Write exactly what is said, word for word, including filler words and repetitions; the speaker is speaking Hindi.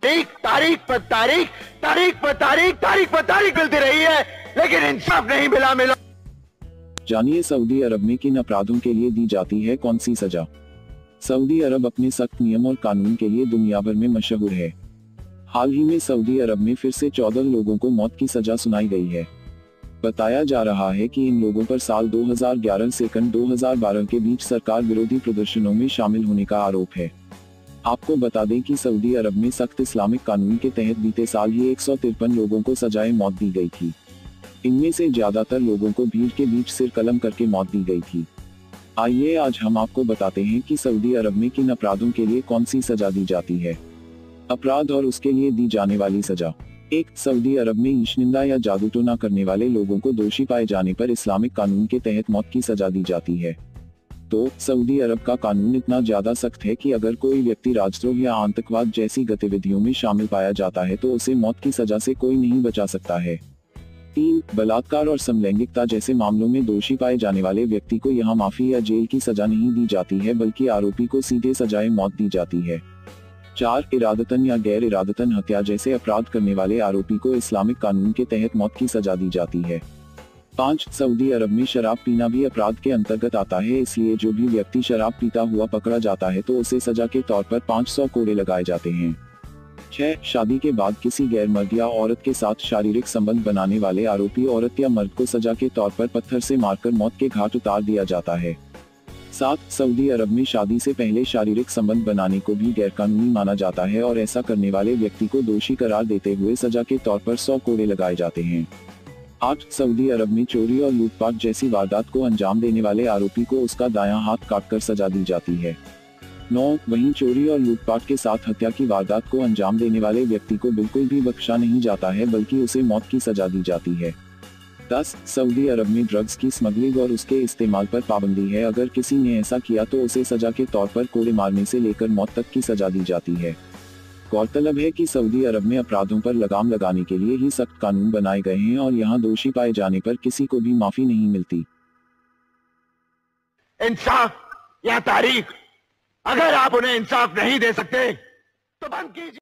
तारीख तारीख पर तारीख तारीख पर तारीख तारीख पर तारीख मिलती रही है, लेकिन इंसाफ नहीं मिला मिला। जानिए सऊदी अरब में किन अपराधों के लिए दी जाती है कौन सी सजा। सऊदी अरब अपने सख्त नियम और कानून के लिए दुनिया भर में मशहूर है। हाल ही में सऊदी अरब में फिर से चौदह लोगों को मौत की सजा सुनाई गई है। बताया जा रहा है कि इन लोगों पर साल दो हज़ार ग्यारह से सन दो हज़ार बारह के बीच सरकार विरोधी प्रदर्शनों में शामिल होने का आरोप है। आपको बता दें कि सऊदी अरब में सख्त इस्लामिक कानून के तहत बीते साल ही एक सौ तिरपन लोगों को सजाए मौत दी गई थी। इनमें से ज्यादातर लोगों को भीड़ के बीच सिर कलम करके मौत दी गई थी। आइए आज हम आपको बताते हैं कि सऊदी अरब में किन अपराधों के लिए कौन सी सजा दी जाती है। अपराध और उसके लिए दी जाने वाली सजा। एक, सऊदी अरब में ईशनिंदा या जादूटोना करने वाले लोगों को दोषी पाए जाने पर इस्लामिक कानून के तहत मौत की सजा दी जाती है। तो सऊदी अरब का कानून इतना ज्यादा सख्त है कि अगर कोई व्यक्ति राजद्रोह या आतंकवाद जैसी गतिविधियों में शामिल पाया जाता है तो उसे मौत की सजा से कोई नहीं बचा सकता है। तीन, बलात्कार और समलैंगिकता जैसे मामलों में दोषी पाए जाने वाले व्यक्ति को यहाँ माफी या जेल की सजा नहीं दी जाती है, बल्कि आरोपी को सीधे सजाए मौत दी जाती है। चार, इरादतन या गैर इरादतन हत्या जैसे अपराध करने वाले आरोपी को इस्लामिक कानून के तहत मौत की सजा दी जाती है। पाँच, सऊदी अरब में शराब पीना भी अपराध के अंतर्गत आता है, इसलिए जो भी व्यक्ति शराब पीता हुआ पकड़ा जाता है तो उसे सजा के तौर पर पाँच सौ कोड़े लगाए जाते हैं। छह, शादी के बाद किसी गैर मर्द या औरत के साथ शारीरिक संबंध बनाने वाले आरोपी औरत या मर्द को सजा के तौर पर पत्थर से मारकर मौत के घाट उतार दिया जाता है। सात, सऊदी अरब में शादी से पहले शारीरिक संबंध बनाने को भी गैरकानूनी माना जाता है और ऐसा करने वाले व्यक्ति को दोषी करार देते हुए सजा के तौर पर सौ कोड़े लगाए जाते हैं। आठ, सऊदी अरब में चोरी और लूटपाट जैसी वारदात को अंजाम देने वाले आरोपी को उसका दायां हाथ काटकर सजा दी जाती है। नौ, वहीं चोरी और लूटपाट के साथ हत्या की वारदात को अंजाम देने वाले व्यक्ति को बिल्कुल भी बख्शा नहीं जाता है, बल्कि उसे मौत की सजा दी जाती है। दस, सऊदी अरब में ड्रग्स की स्मगलिंग और उसके इस्तेमाल पर पाबंदी है। अगर किसी ने ऐसा किया तो उसे सजा के तौर पर कोड़े मारने से लेकर मौत तक की सजा दी जाती है। गौरतलब है कि सऊदी अरब में अपराधों पर लगाम लगाने के लिए ही सख्त कानून बनाए गए हैं और यहाँ दोषी पाए जाने पर किसी को भी माफी नहीं मिलती। इंसाफ या तारीख, अगर आप उन्हें इंसाफ नहीं दे सकते तो बंद कीजिए।